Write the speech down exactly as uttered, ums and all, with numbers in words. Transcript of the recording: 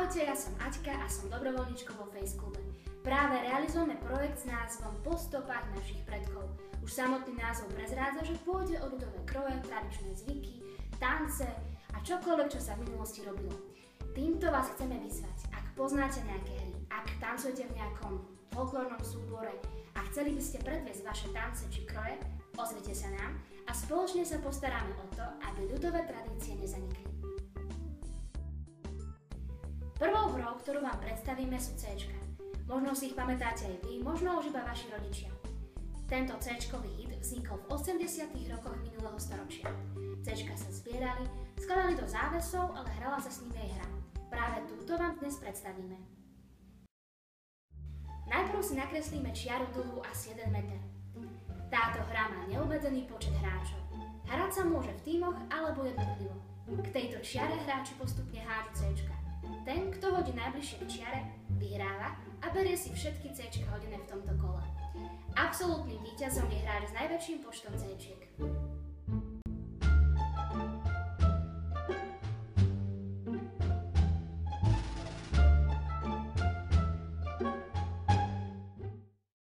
Ahojte, ja som Aťka a som dobrovoľníčkou vo Faceklube. Práve realizujeme projekt s názvom Po stopách našich predkov. Už samotný názov prezrádza, že pôjde o ľudové kroje, tradičné zvyky, tance a čokoľvek, čo sa v minulosti robilo. Týmto vás chceme vyzvať, ak poznáte nejaké hry, ak tancujete v nejakom folklórnom súbore a chceli by ste predviesť vaše tance či kroje, ozvite sa nám a spoločne sa postaráme o to, aby ľudové tradície nezanikli. Prvou hrou, ktorú vám predstavíme, sú C-čka. Možno si ich pamätáte aj vy, možno už iba vaši rodičia. Tento C-čkový hit vznikol v osemdesiatych rokoch minulého storočia. C-čka sa zbierali, skladali do závesov, ale hrala sa s nimi aj hra. Práve túto vám dnes predstavíme. Najprv si nakreslíme čiaru dlhú asi jeden meter. Táto hra má neobmedzený počet hráčov. Hrať sa môže v tímoch alebo jednotlivo. K tejto čiare hráči postupne hádžu C-čka. Ten, kto hodí najbližšie k čiare, vyhráva a berie si všetky C-čka hodené v tomto kole. Absolútnym víťazom je hráč s najväčším počtom C-čiek.